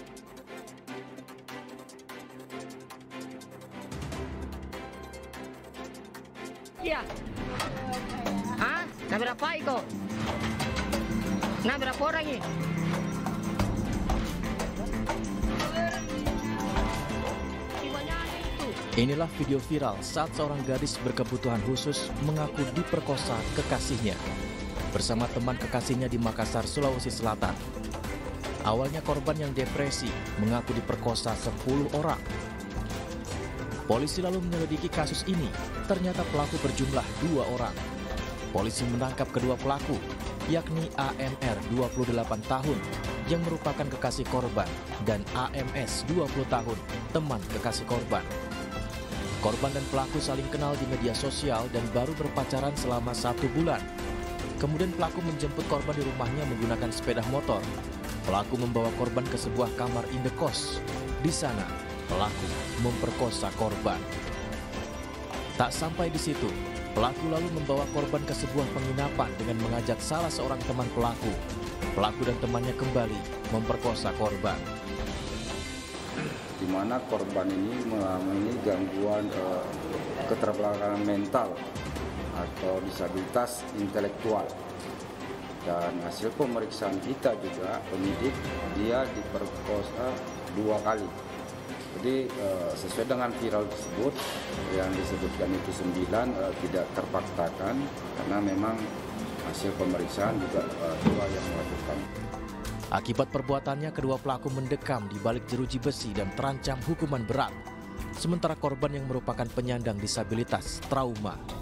Iya. Hah? Nah berapa itu? Nah berapa orang ini? Inilah video viral saat seorang gadis berkebutuhan khusus mengaku diperkosa kekasihnya bersama teman kekasihnya di Makassar, Sulawesi Selatan. Awalnya korban yang depresi mengaku diperkosa 10 orang. Polisi lalu menyelidiki kasus ini, ternyata pelaku berjumlah 2 orang. Polisi menangkap kedua pelaku, yakni AMR 28 tahun yang merupakan kekasih korban dan AMS 20 tahun, teman kekasih korban. Korban dan pelaku saling kenal di media sosial dan baru berpacaran selama 1 bulan. Kemudian pelaku menjemput korban di rumahnya menggunakan sepeda motor. Pelaku membawa korban ke sebuah kamar indekos. Di sana, pelaku memperkosa korban. Tak sampai di situ, pelaku lalu membawa korban ke sebuah penginapan dengan mengajak salah seorang teman pelaku. Pelaku dan temannya kembali memperkosa korban. Di mana korban ini mengalami gangguan keterbelakangan mental atau disabilitas intelektual. Dan hasil pemeriksaan kita juga, penyidik, dia diperkosa 2 kali. Jadi sesuai dengan viral tersebut, yang disebutkan itu 9 tidak terfaktakan karena memang hasil pemeriksaan juga 2 yang melakukan. Akibat perbuatannya, kedua pelaku mendekam di balik jeruji besi dan terancam hukuman berat. Sementara korban yang merupakan penyandang disabilitas trauma